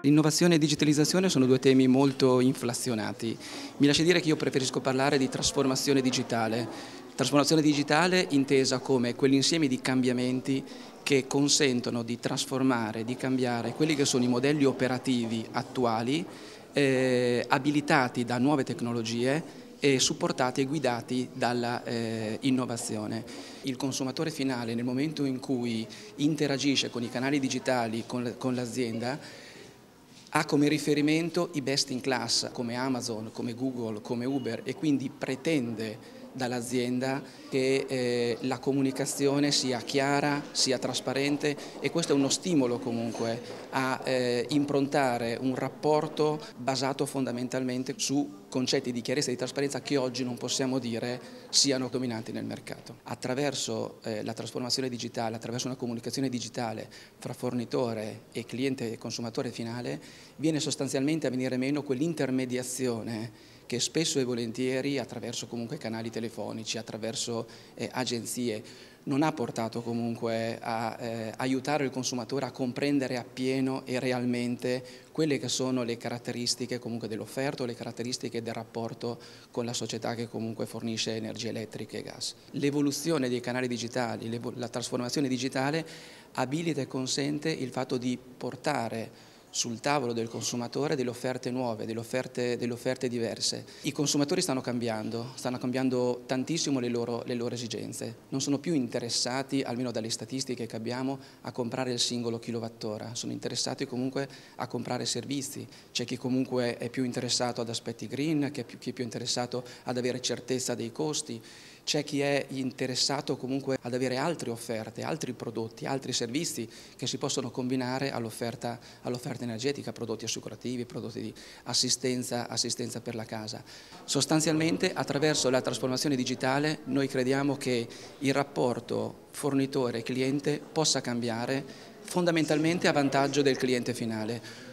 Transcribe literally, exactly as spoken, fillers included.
Innovazione e digitalizzazione sono due temi molto inflazionati. Mi lasci dire che io preferisco parlare di trasformazione digitale. Trasformazione digitale intesa come quell'insieme di cambiamenti che consentono di trasformare, di cambiare quelli che sono i modelli operativi attuali, eh, abilitati da nuove tecnologie e supportati e guidati dalla eh, innovazione. Il consumatore finale, nel momento in cui interagisce con i canali digitali, con, con l'azienda, ha come riferimento i best in class come Amazon, come Google, come Uber, e quindi pretende dall'azienda che eh, la comunicazione sia chiara, sia trasparente, e questo è uno stimolo comunque a eh, improntare un rapporto basato fondamentalmente su concetti di chiarezza e di trasparenza che oggi non possiamo dire siano dominanti nel mercato. Attraverso eh, la trasformazione digitale, attraverso una comunicazione digitale fra fornitore e cliente e consumatore finale, viene sostanzialmente a venire meno quell'intermediazione che spesso e volentieri, attraverso comunque canali telefonici, attraverso eh, agenzie, non ha portato comunque a eh, aiutare il consumatore a comprendere appieno e realmente quelle che sono le caratteristiche comunque dell'offerta o le caratteristiche del rapporto con la società che comunque fornisce energia elettrica e gas. L'evoluzione dei canali digitali, la trasformazione digitale abilita e consente il fatto di portare sul tavolo del consumatore delle offerte nuove, delle offerte, delle offerte diverse. I consumatori stanno cambiando, stanno cambiando tantissimo le loro, le loro esigenze. Non sono più interessati, almeno dalle statistiche che abbiamo, a comprare il singolo kilowattora, sono interessati comunque a comprare servizi. C'è chi comunque è più interessato ad aspetti green, chi è più, chi è più interessato ad avere certezza dei costi. C'è chi è interessato comunque ad avere altre offerte, altri prodotti, altri servizi che si possono combinare all'offerta all'offerta energetica, prodotti assicurativi, prodotti di assistenza, assistenza per la casa. Sostanzialmente, attraverso la trasformazione digitale, noi crediamo che il rapporto fornitore-cliente possa cambiare fondamentalmente a vantaggio del cliente finale.